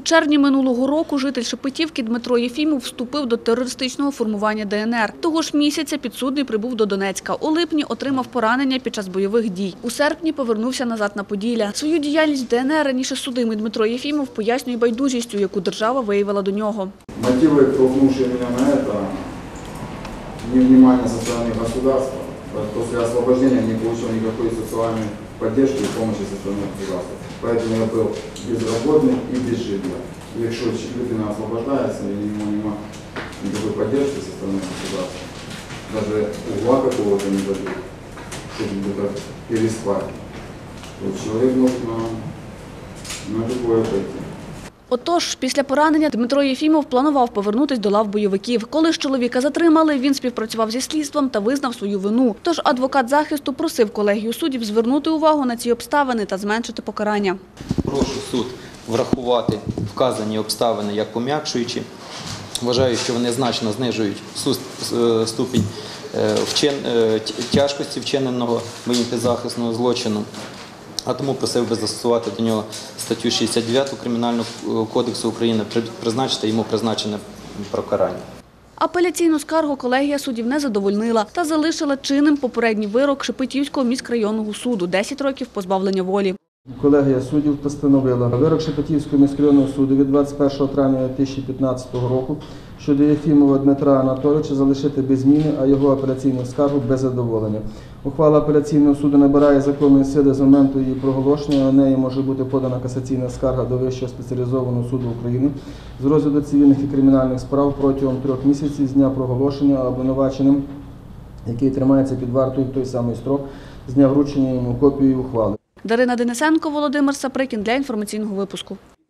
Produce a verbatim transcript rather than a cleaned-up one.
У червні минулого року житель Шепетівки Дмитро Єфімов вступив до терористичного формування Де Ен Ер. Того ж місяця підсудний прибув до Донецька. У липні отримав поранення під час бойових дій. У серпні повернувся назад на Поділля. Свою діяльність в Де Ен Ер раніше судимий Дмитро Єфімов пояснює байдужістю, яку держава виявила до нього. Мотиви, толкнувшие меня на это, невнимание со стороны государства. После освобождения не получил никакой социальной поддержки и помощи со стороны государства. Поэтому я был безработный и без жилья. И якщо людина освобождается, и ему нема никакой поддержки со стороны государства, даже угла какого-то не дадут, чтобы где-то переспать, то человек может на, на любое пойти. Отож, після поранення Дмитро Єфімов планував повернутися до лав бойовиків. Коли ж чоловіка затримали, він співпрацював зі слідством та визнав свою вину. Тож адвокат захисту просив колегію суддів звернути увагу на ці обставини та зменшити покарання. Прошу суд врахувати вказані обставини як пом'якшуючі. Вважаю, що вони значно знижують ступінь тяжкості вчиненого моїм підзахисного злочину. А тому просив би застосувати до нього статтю шістдесят дев'яту Кримінального кодексу України, призначити йому призначене покарання. Апеляційну скаргу колегія суддів не задовольнила та залишила чинним попередній вирок Шепетівського міськрайонного суду – десять років позбавлення волі. Колегія суддів постановила вирок Шепетівського міськрайонного суду від двадцять першого травня дві тисячі п'ятнадцятого року щодо Єфімова Дмитра Анатолійовича залишити без зміни, а його апеляційну скаргу без задоволення. Ухвала апеляційного суду набирає законної сили з моменту її проголошення. На неї може бути подана касаційна скарга до Вищого спеціалізованого суду України з розгляду цивільних і кримінальних справ протягом трьох місяців з дня проголошення обвинуваченим, який тримається під вартою в той самий строк, з дня вручення йому копії ухвали. Дарина Денисенко, Володимир Саприкін для інформаційного випуску.